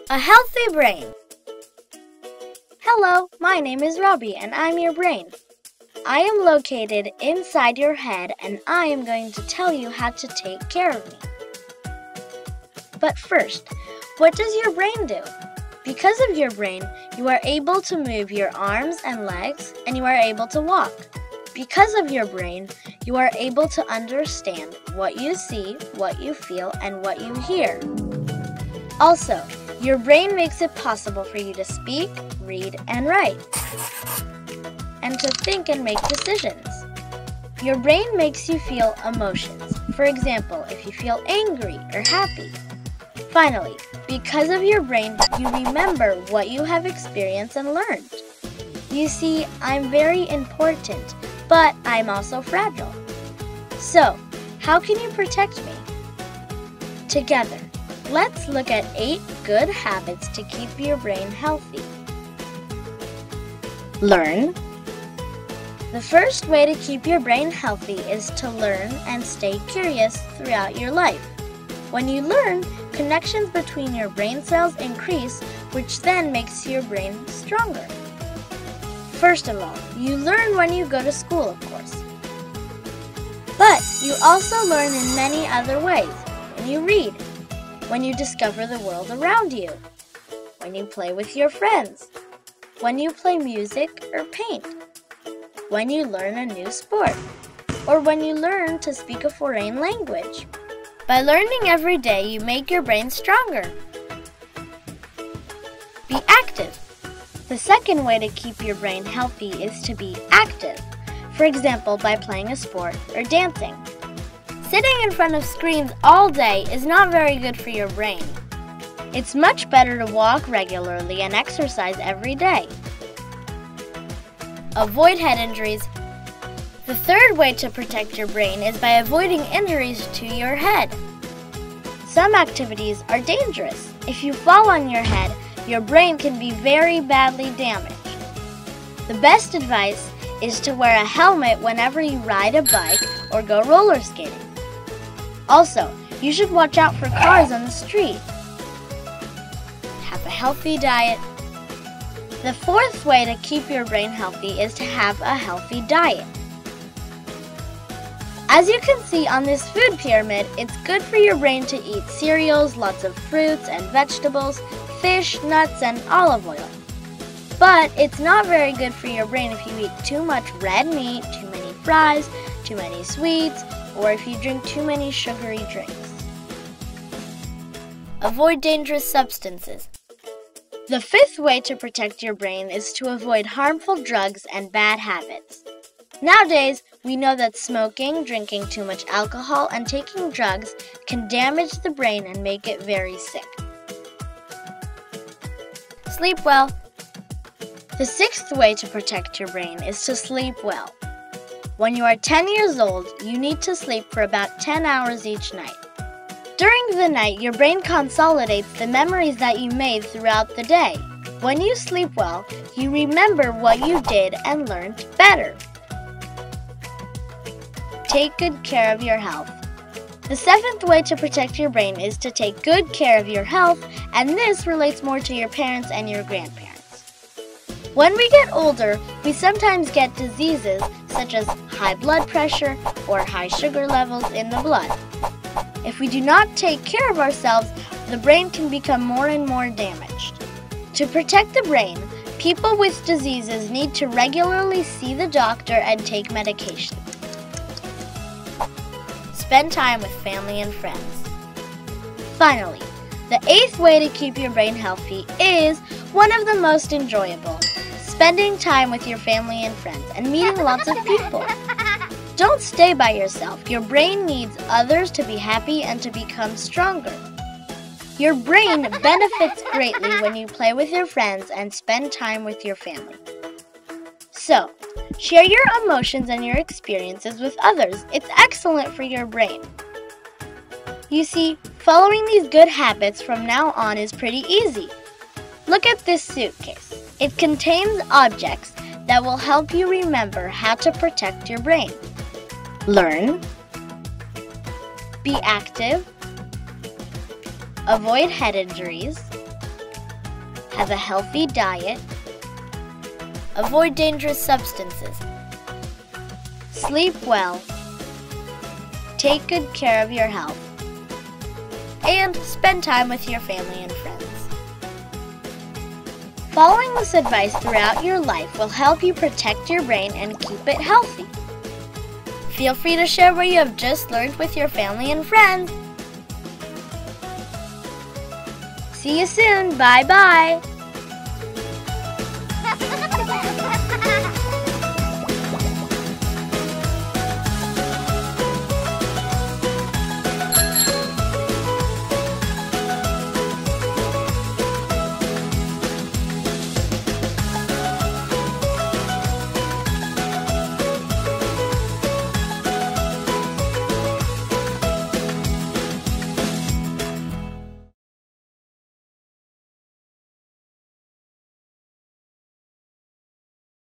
A healthy brain. Hello, my name is Robbie and I'm your brain. I am located inside your head and I am going to tell you how to take care of me. But first, what does your brain do? Because of your brain, you are able to move your arms and legs and you are able to walk. Because of your brain, you are able to understand what you see, what you feel, and what you hear. Also, your brain makes it possible for you to speak, read, and write, and to think and make decisions. Your brain makes you feel emotions. For example, if you feel angry or happy. Finally, because of your brain, you remember what you have experienced and learned. You see, I'm very important, but I'm also fragile. So, how can you protect me? Together, let's look at 8 good habits to keep your brain healthy. Learn. The first way to keep your brain healthy is to learn and stay curious throughout your life. When you learn, connections between your brain cells increase, which then makes your brain stronger. First of all, you learn when you go to school, of course. But you also learn in many other ways. When you read, when you discover the world around you, when you play with your friends, when you play music or paint, when you learn a new sport, or when you learn to speak a foreign language. By learning every day, you make your brain stronger. Be active. The second way to keep your brain healthy is to be active. For example, by playing a sport or dancing. Sitting in front of screens all day is not very good for your brain. It's much better to walk regularly and exercise every day. Avoid head injuries. The third way to protect your brain is by avoiding injuries to your head. Some activities are dangerous. If you fall on your head, your brain can be very badly damaged. The best advice is to wear a helmet whenever you ride a bike or go roller skating. Also, you should watch out for cars on the street. Have a healthy diet. The fourth way to keep your brain healthy is to have a healthy diet. As you can see on this food pyramid, it's good for your brain to eat cereals, lots of fruits and vegetables, fish, nuts, and olive oil. But it's not very good for your brain if you eat too much red meat, too many fries, too many sweets, or if you drink too many sugary drinks. Avoid dangerous substances. The fifth way to protect your brain is to avoid harmful drugs and bad habits. Nowadays, we know that smoking, drinking too much alcohol, and taking drugs can damage the brain and make it very sick. Sleep well. The sixth way to protect your brain is to sleep well. When you are 10 years old, you need to sleep for about 10 hours each night. During the night, your brain consolidates the memories that you made throughout the day. When you sleep well, you remember what you did and learned better. Take good care of your health. The seventh way to protect your brain is to take good care of your health, and this relates more to your parents and your grandparents. When we get older, we sometimes get diseases such as high blood pressure or high sugar levels in the blood. If we do not take care of ourselves, the brain can become more and more damaged. To protect the brain, people with diseases need to regularly see the doctor and take medication. Spend time with family and friends. Finally, the eighth way to keep your brain healthy is one of the most enjoyable. Spending time with your family and friends and meeting lots of people. Don't stay by yourself. Your brain needs others to be happy and to become stronger. Your brain benefits greatly when you play with your friends and spend time with your family. So, share your emotions and your experiences with others. It's excellent for your brain. You see, following these good habits from now on is pretty easy. Look at this suitcase. It contains objects that will help you remember how to protect your brain. Learn, be active, avoid head injuries, have a healthy diet, avoid dangerous substances, sleep well, take good care of your health, and spend time with your family and friends. Following this advice throughout your life will help you protect your brain and keep it healthy. Feel free to share what you have just learned with your family and friends. See you soon. Bye-bye.